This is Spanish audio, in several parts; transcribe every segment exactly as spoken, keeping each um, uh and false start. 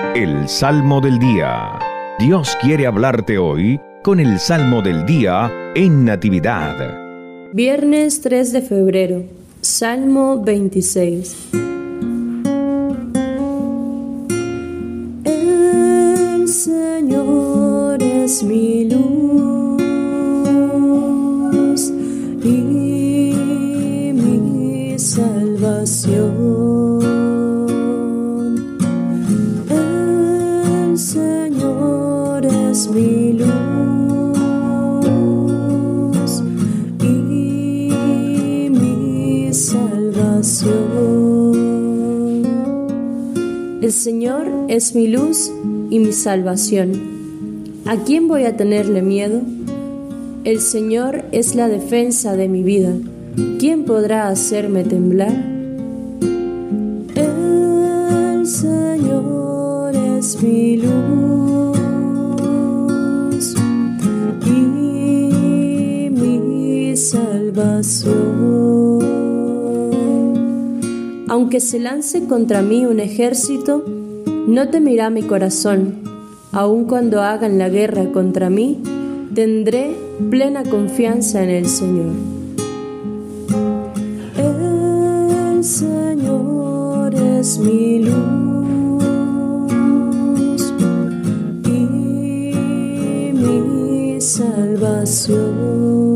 El Salmo del Día. Dios quiere hablarte hoy con el Salmo del Día en Natividad. Viernes tres de febrero, Salmo veintiséis. El Señor es mi luz y mi salvación. El Señor es mi luz y mi salvación. El Señor es mi luz y mi salvación. ¿A quién voy a tenerle miedo? El Señor es la defensa de mi vida. ¿Quién podrá hacerme temblar? El Señor es mi luz y mi salvación. Aunque se lance contra mí un ejército, no temerá mi corazón. Aun cuando hagan la guerra contra mí, tendré plena confianza en el Señor. El Señor es mi luz y mi salvación.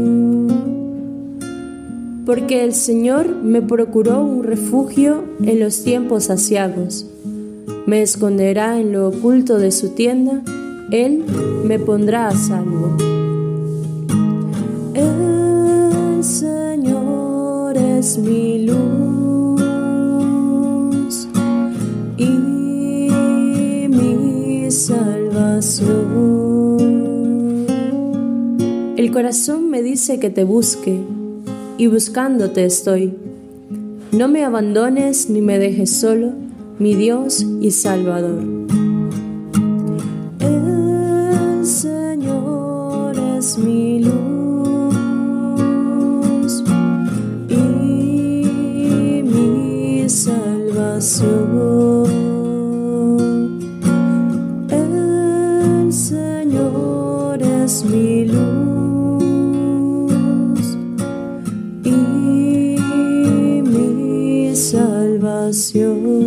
Porque el Señor me procuró un refugio en los tiempos aciagos. Me esconderá en lo oculto de su tienda, Él me pondrá a salvo. El Señor es mi luz y mi salvación. El corazón me dice que te busque, y buscándote estoy. No me abandones ni me dejes solo, mi Dios y Salvador. El Señor es mi luz y mi salvación. El Señor es mi luz y mi salvación.